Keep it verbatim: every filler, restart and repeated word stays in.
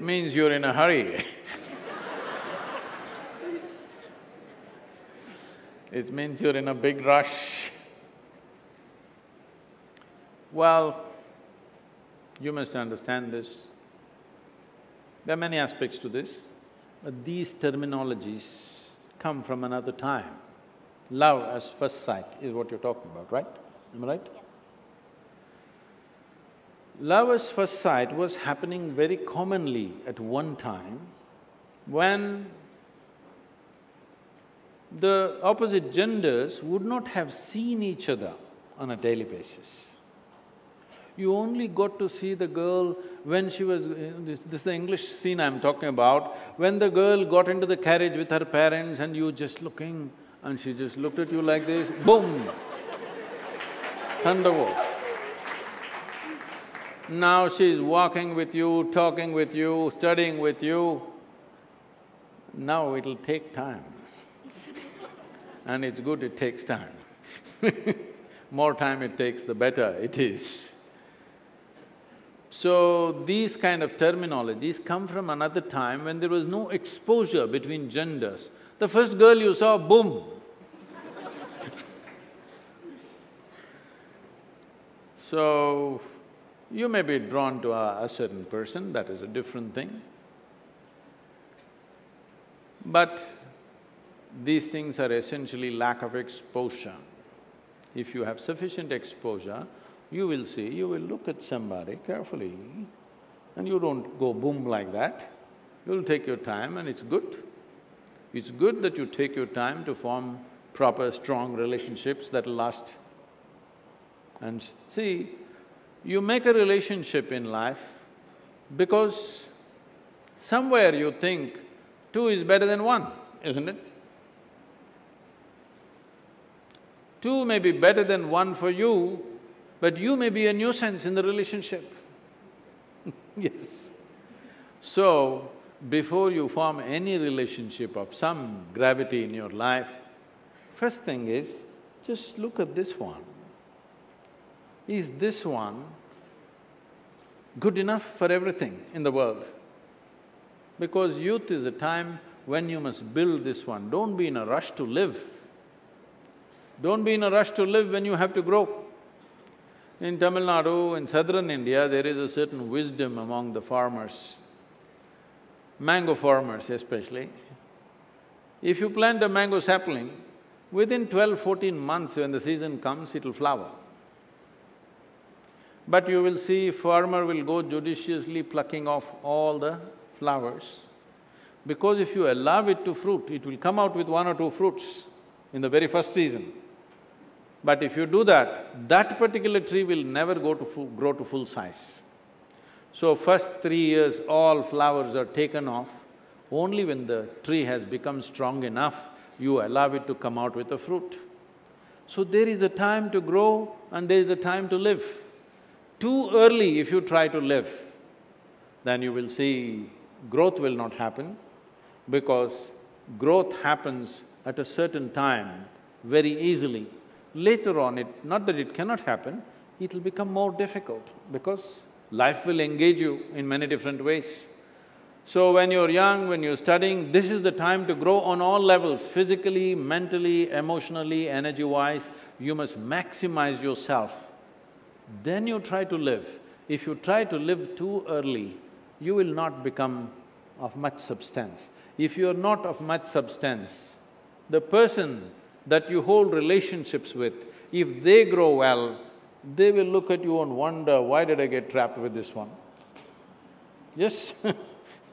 means you're in a hurry. It means you're in a big rush. Well, you must understand this. There are many aspects to this, but these terminologies come from another time. Love as first sight is what you're talking about, right? Am I right? Yes. Love at first sight was happening very commonly at one time when the opposite genders would not have seen each other on a daily basis. You only got to see the girl when she was… this, this is the English scene I'm talking about, when the girl got into the carriage with her parents and you just looking and she just looked at you like this, boom! Thunderbolt. Now she's walking with you, talking with you, studying with you. Now it'll take time. And it's good it takes time. More time it takes, the better it is. So, these kind of terminologies come from another time when there was no exposure between genders. The first girl you saw, boom! So, you may be drawn to a, a certain person, that is a different thing. But these things are essentially lack of exposure. If you have sufficient exposure, you will see, you will look at somebody carefully and you don't go boom like that. You'll take your time and it's good. It's good that you take your time to form proper, strong relationships that'll last. And see, you make a relationship in life because somewhere you think two is better than one, isn't it? Two may be better than one for you, but you may be a nuisance in the relationship. Yes. So, before you form any relationship of some gravity in your life, first thing is, just look at this one. Is this one good enough for everything in the world? Because youth is a time when you must build this one. Don't be in a rush to live. Don't be in a rush to live when you have to grow. In Tamil Nadu, in southern India, there is a certain wisdom among the farmers, mango farmers especially. If you plant a mango sapling, within twelve, fourteen months when the season comes, it'll flower. But you will see farmer will go judiciously plucking off all the flowers, because if you allow it to fruit, it will come out with one or two fruits in the very first season. But if you do that, that particular tree will never go to full, grow to full size. So first three years, all flowers are taken off. Only when the tree has become strong enough, you allow it to come out with a fruit. So there is a time to grow and there is a time to live. Too early if you try to live, then you will see growth will not happen, because growth happens at a certain time very easily. Later on, it… not that it cannot happen, it'll become more difficult because life will engage you in many different ways. So when you're young, when you're studying, this is the time to grow on all levels, physically, mentally, emotionally, energy-wise. You must maximize yourself. Then you try to live. If you try to live too early, you will not become of much substance. If you're not of much substance, the person that you hold relationships with, if they grow well, they will look at you and wonder, why did I get trapped with this one? Yes